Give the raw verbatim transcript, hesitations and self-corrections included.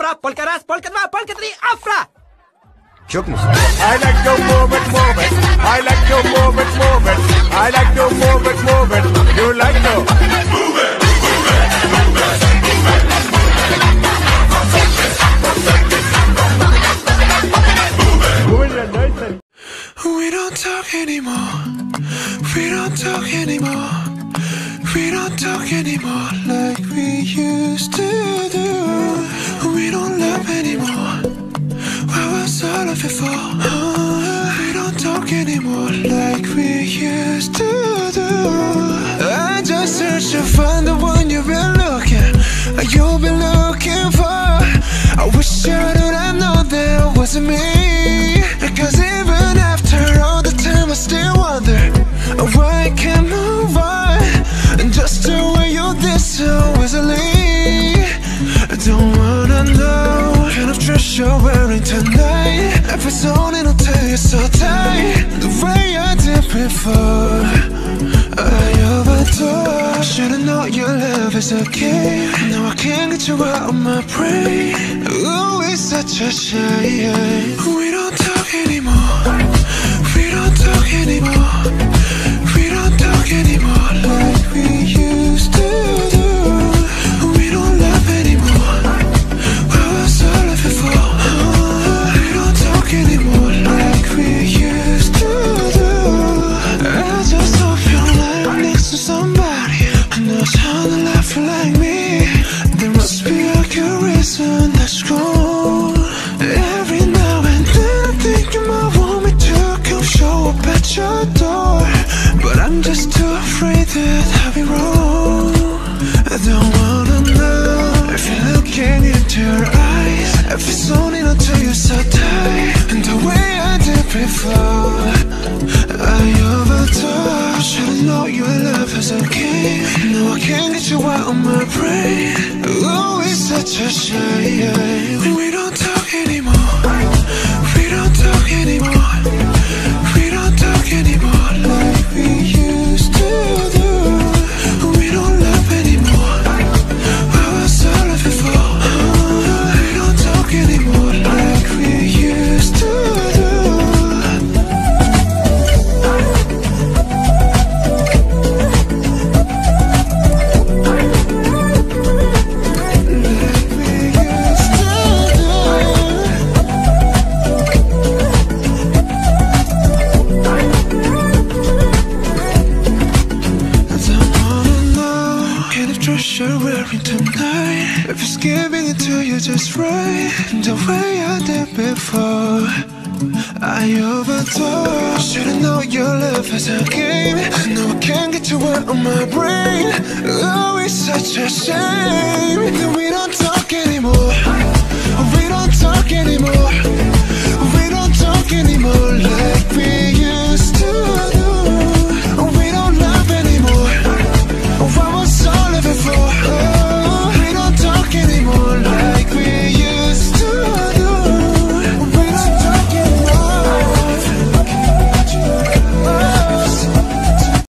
Afra, polka raz, polka dwa, polka trzy, Afra! Ciągnij się. I like to move it, move it. I like to move it, move it. I like to move it, move it. You like to move it, move it, move it. We don't talk anymore. We don't talk anymore. We don't talk anymore like we used to do. We don't love anymore. What was all of it for? Oh, we don't talk anymore like we used to do. I just searched to find the one you've been looking, you've been looking for. I wish I would have known that it wasn't me. Because even after all the time I still wonder why I can't move on. And just the way you did so easily. I don't wanna know kind of dress you're wearing tonight. If it's on it'll tell you so tight. The way I did before, I overdosed. Should've known your love is a game. Now I can't get you out of my brain. Ooh, it's such a shame. We don't talk anymore. We don't talk anymore. We don't talk anymore like we used to do. We don't love anymore. What was all of it for? Oh, we don't talk anymore like we used to do. I just hope you're lying next to somebody who knows how to laugh like me. There must be a good reason that's gone. Every now and then I think you might want me to come show up at your door, but I'm just too afraid that I'll be wrong. I don't wanna know if you're looking into your eyes, if it's only until you're so tight. And the way I did before, I overdosed. Should've known your love is a game. Now I can't get you out of my brain. Oh, it's such a shame. We don't talk anymore. We don't talk anymore. We don't talk anymore like we used to do. We don't love anymore. What was all of it for? Oh, we don't talk anymore like we used to do. You're wearing tonight, if it's giving it to you just right, the way I did before, I overdosed. Should've known your love is a game. No, I can't get you out of my brain. Oh, it's such a shame that we don't talk anymore.